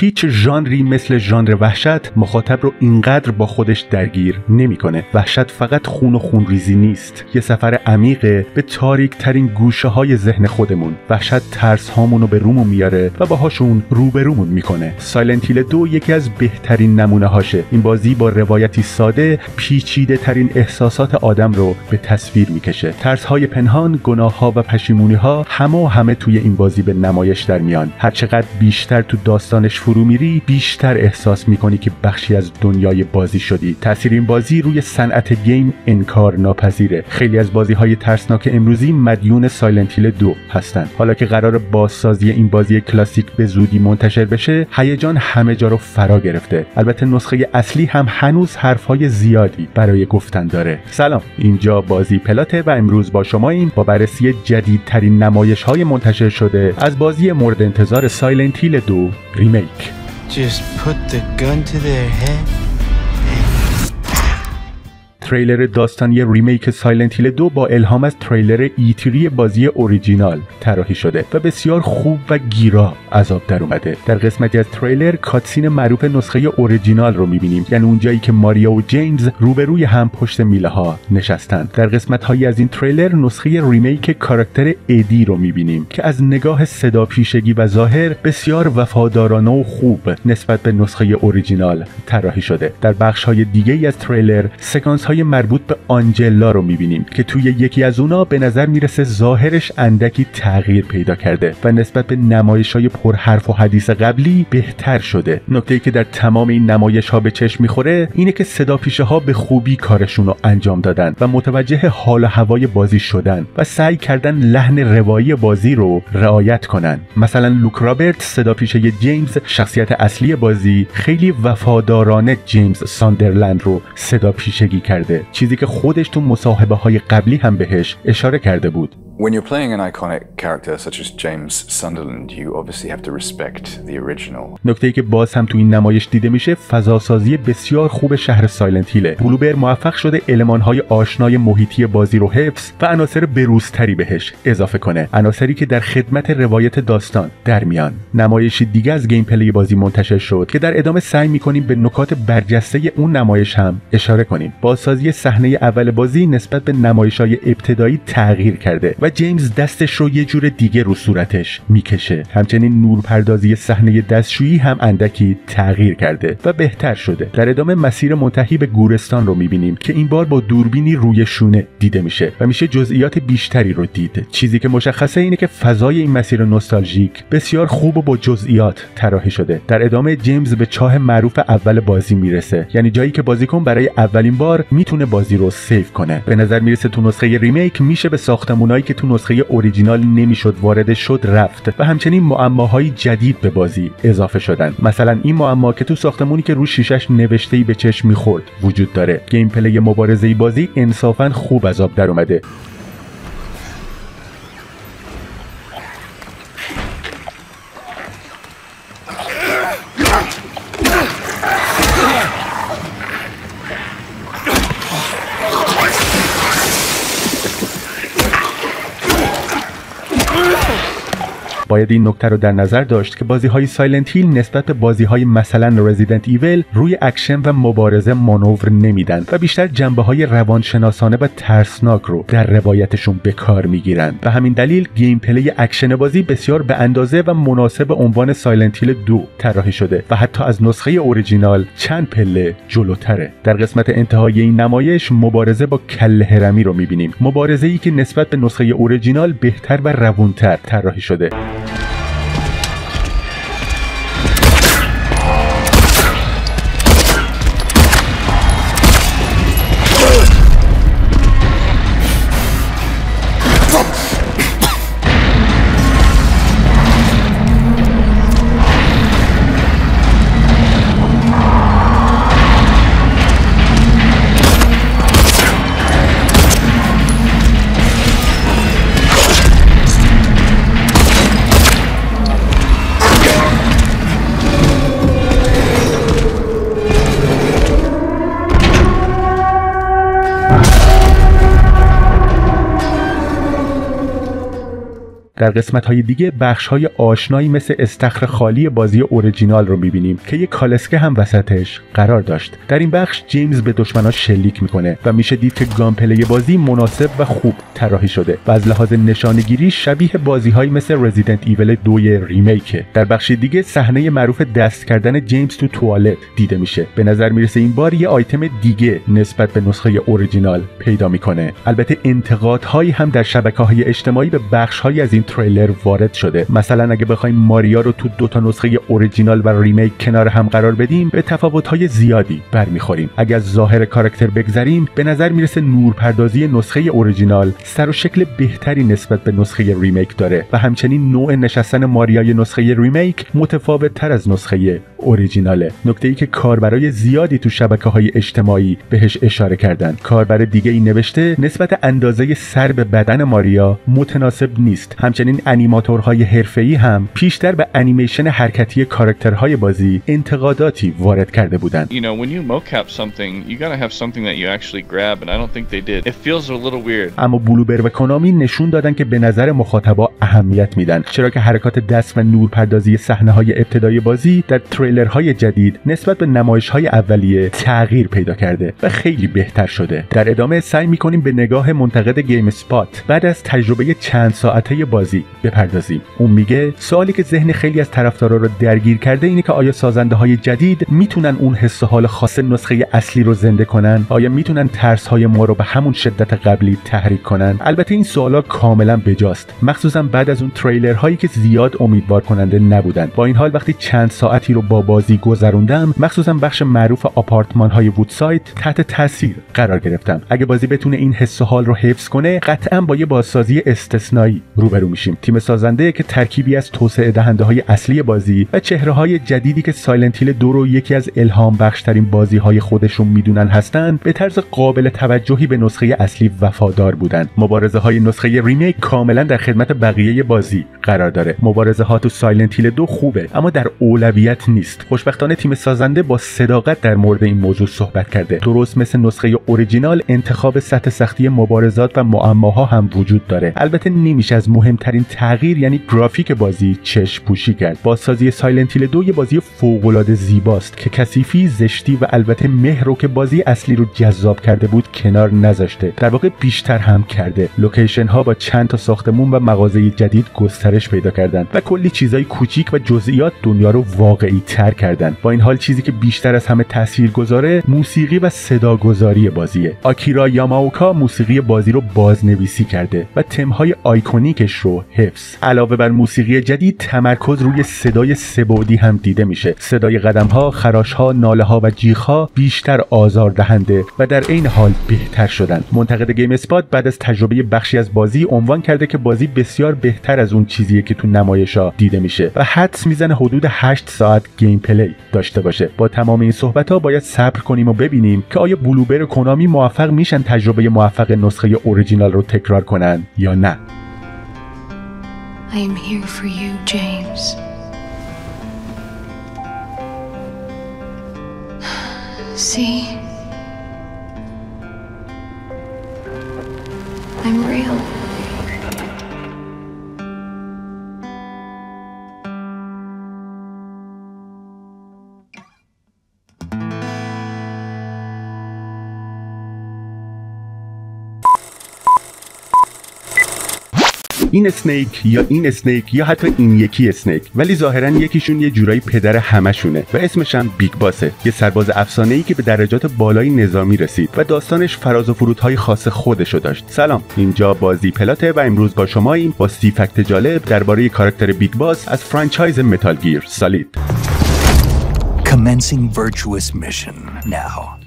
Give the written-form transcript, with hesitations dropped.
هیچ ژانری مثل ژانر وحشت مخاطب رو اینقدر با خودش درگیر نمیکنه. وحشت فقط خون و خونریزی نیست، یه سفر عمیقه به تاریک ترین گوشه های ذهن خودمون. وحشت ترس هامونو به رومون میاره و باهاشون روبرومون میکنه. سایلنت هیل 2 یکی از بهترین نمونه هاشه. این بازی با روایتی ساده پیچیده ترین احساسات آدم رو به تصویر میکشه. ترس های پنهان، گناه ها و پشیمونی ها همه توی این بازی به نمایش در میان. هر چقدر بیشتر تو داستانش فرو میری بیشتر احساس میکنی که بخشی از دنیای بازی شدی. تاثیر این بازی روی صنعت گیم انکار ناپذیره. خیلی از بازی های ترسناک امروزی مدیون سایلنت هیل 2 هستن. حالا که قرار بازسازی این بازی کلاسیک به زودی منتشر بشه، هیجان همه جا رو فرا گرفته. البته نسخه اصلی هم هنوز حرفهای زیادی برای گفتن داره. سلام، اینجا بازی پلاته و امروز با شماییم با بررسی جدیدترین نمایش‌های منتشر شده از بازی مورد انتظار سایلنت هیل 2 ریمیک. Just put the gun to their head. تریلر داستانی ریمیک سایلنت هیل 2 با الهام از تریلر ایتری بازی اوریجینال طراحی شده و بسیار خوب و گیرا از آب در اومده. در قسمتی از تریلر کاتسین معروف نسخه اوریجینال رو میبینیم، یعنی اونجایی که ماریا و جیمز روبروی هم پشت میله ها نشستن. در قسمت هایی از این تریلر نسخه ریمیک کاراکتر ادی رو میبینیم که از نگاه صدا پیشگی و ظاهر بسیار وفادارانه و خوب نسبت به نسخه اوریجینال طراحی شده. در بخش های دیگه ای از تریلر سکانس های مربوط به آنجلا رو میبینیم که توی یکی از اونا به نظر میرسه ظاهرش اندکی تغییر پیدا کرده و نسبت به نمایش‌های پرحرف و حدیث قبلی بهتر شده. نکته‌ای که در تمام این نمایش‌ها به چشم میخوره اینه که صداپیشه‌ها به خوبی کارشون رو انجام دادن و متوجه حال و هوای بازی شدن و سعی کردن لحن روایی بازی رو رعایت کنن. مثلا لوک رابرت صداپیشه جیمز، شخصیت اصلی بازی، خیلی وفادارانه جیمز ساندرلند رو صداپیشگی کرده، چیزی که خودش تو مصاحبه های قبلی هم بهش اشاره کرده بود. When you're playing an iconic character such as James Sunderland, you obviously have to respect the original. نکته‌ای که باز هم تو این نمایش دیده میشه فضاسازی بسیار خوب شهر سایلنت هیل. بلوبر موفق شده المان‌های آشنای محیطی بازی رو حفظ و عناصر بروزتری بهش اضافه کنه، عناصری که در خدمت روایت داستان در میان. نمایشی دیگه از گیم پلی بازی منتشر شد که در ادامه سعی می‌کنیم به نکات برجسته اون نمایش هم اشاره کنیم. بازسازی صحنه اول بازی نسبت به نمایش‌های ابتدایی تغییر کرده و جیمز دستش رو یه جور دیگه رو صورتش میکشه. همچنین نورپردازی صحنه دستشویی هم اندکی تغییر کرده و بهتر شده. در ادامه مسیر منتهی به گورستان رو میبینیم که این بار با دوربینی روی شونه دیده میشه و میشه جزئیات بیشتری رو دید. چیزی که مشخصه اینه که فضای این مسیر نوستالژیک بسیار خوب و با جزئیات طراحی شده. در ادامه جیمز به چاه معروف اول بازی میرسه، یعنی جایی که بازیکن برای اولین بار میتونه بازی رو سیو کنه. به نظر میرسه تو نسخه ریمیک میشه به ساختمونایی که تو نسخه اوریجینال نمیشد وارد شد رفت و همچنین معماهای جدید به بازی اضافه شدن. مثلا این معما که تو ساختمونی که رو شیشش نوشته‌ای به چشم میخورد وجود داره. گیم پلی مبارزه‌ای بازی انصافاً خوب از آب در اومده. باید این نکته رو در نظر داشت که بازی‌های سایلنت هیل نسبت به بازی‌های مثلا رزیدنت ایول روی اکشن و مبارزه مانور نمیدن و بیشتر جنبه‌های روانشناسانه و ترسناک رو در روایتشون به کار میگیرن. به همین دلیل گیم پلی اکشن بازی بسیار به اندازه و مناسب عنوان سایلنت هیل 2 طراحی شده و حتی از نسخه اوریجینال چند پله جلوتره. در قسمت انتهایی این نمایش مبارزه با کله هرمی رو می‌بینیم. مبارزه‌ای که نسبت به نسخه اوریجینال بهتر و روونتر طراحی شده. در قسمت‌های دیگه بخش‌های آشنایی مثل استخر خالی بازی اورجینال رو می‌بینیم که یک کالسکه هم وسطش قرار داشت. در این بخش جیمز به دشمناش شلیک میکنه و میشه دید که گامپلی بازی مناسب و خوب طراحی شده و از لحاظ نشانه‌گیری شبیه بازی‌هایی مثل رزیدنت ایول 2 ریمیک. در بخش دیگه صحنه معروف دست کردن جیمز تو توالت دیده میشه. به نظر میرسه این بار یه آیتم دیگه نسبت به نسخه اورجینال پیدا میکنه. البته انتقادهایی هم در شبکه‌های اجتماعی به بخش‌هایی از این تریلر وارد شده. مثلا اگه بخوایم ماریا رو تو دو تا نسخه اورجینال و ریمیک کنار هم قرار بدیم به تفاوت‌های زیادی برمیخوریم. اگه از ظاهر کاراکتر بگذریم به نظر میرسه نورپردازی نسخه اورجینال سر و شکل بهتری نسبت به نسخه ریمیک داره و همچنین نوع نشستن ماریای نسخه ریمیک متفاوت‌تر از نسخه اوریجیناله. نکته‌ای که کاربرای زیادی تو شبکه‌های اجتماعی بهش اشاره کردن. کاربر دیگه‌ای نوشته نسبت اندازه سر به بدن ماریا متناسب نیست. همچنین انیماتورهای حرفه‌ای هم پیشتر به انیمیشن حرکتی کاراکترهای بازی انتقاداتی وارد کرده بودند. You know, when you mocap something, you gotta have something that you actually grab, and I don't think they did. It feels a little weird. اما بلوبر و کنامی نشون دادن که به نظر مخاطبا اهمیت میدن، چرا که حرکات دست و نورپردازی صحنه‌های ابتدایی بازی در تریلرهای جدید نسبت به نمایش‌های اولیه تغییر پیدا کرده و خیلی بهتر شده. در ادامه سعی می‌کنیم به نگاه منتقد گیم اسپات بعد از تجربه چند ساعته بازی بپردازیم. اون میگه سوالی که ذهن خیلی از طرفدارا رو درگیر کرده اینه که آیا سازنده‌های جدید میتونن اون حس و حال خاص نسخه اصلی رو زنده کنن؟ آیا میتونن ترس‌های ما رو به همون شدت قبلی تحریک کنن؟ البته این سوالا کاملا بجاست، مخصوصا بعد از اون تریلرهایی که زیاد امیدوار کننده نبودن. با این حال وقتی چند ساعتی رو با بازی گذروندم، مخصوصا بخش معروف آپارتمان‌های وودساید تحت تاثیر قرار گرفتم. اگه بازی بتونه این حس و حال رو حفظ کنه، قطعاً با یه بازسازی استثنایی روبرو میشیم. تیم سازنده که ترکیبی از توسعه دهنده‌های اصلی بازی و چهره‌های جدیدی که سایلنت هیل 2 رو یکی از الهام بخش‌ترین بازی‌های خودشون میدونن هستن، به طرز قابل توجهی به نسخه اصلی وفادار بودن. مبارزه‌های نسخه ریمیک کاملا در خدمت بقیه بازی قرار داره. مبارزه‌ها تو سایلنت هیل 2 خوبه اما در اولویت نیست. خوشبختانه تیم سازنده با صداقت در مورد این موضوع صحبت کرده. درست مثل نسخه اوریجینال انتخاب سطح سختی مبارزات و معماها هم وجود داره. البته نمیشه از مهمترین تغییر یعنی گرافیک بازی چشم پوشی کرد. بازسازی سایلنت هیل 2 یه بازی فوق‌العاده زیباست که کثیفی، زشتی و البته مهر رو که بازی اصلی رو جذاب کرده بود کنار نذاشته. در واقع بیشتر هم کرده. لوکیشن ها با چند تا ساختمون و مغازه جدید گسترش پیدا کردن و کلی چیزای کوچیک و جزئیات دنیا رو واقعی تر کردن. با این حال چیزی که بیشتر از همه تاثیرگذاره موسیقی و صداگذاری بازیه. آکیرا یاماوکا موسیقی بازی رو بازنویسی کرده و تمهای آیکونیکش رو حفظ. علاوه بر موسیقی جدید تمرکز روی صدای سه‌بعدی هم دیده میشه. صدای قدم‌ها، خراش‌ها، ناله‌ها و جیغ‌ها بیشتر آزاردهنده و در عین حال بهتر شدن. منتقد گیم اسپات بعد از تجربه بخشی از بازی عنوان کرده که بازی بسیار بهتر از اون چیزیه که تو نمایش‌ها دیده میشه و حدس میزنه حدود 8 ساعت گیم پلی داشته باشه. با تمام این صحبت‌ها باید صبر کنیم و ببینیم که آیا بلوبر و کنامی موفق میشن تجربه موفق نسخه اوریجینال رو تکرار کنن یا نه. I am here for you, James. See? I'm real. این اسنیک یا این اسنیک یا حتی این یکی اسنیک، ولی ظاهرا یکیشون یه جورایی پدر همشونه و اسمش هم بیگ باسه، یه سرباز افسانه‌ای که به درجات بالای نظامی رسید و داستانش فراز و فرودهای خاص خودشو داشت. سلام، اینجا بازی پلاته و امروز با شماییم با 30 فکت جالب درباره کاراکتر بیگ باس از فرانچایز متال گیر سالید. Commencing virtuous mission now.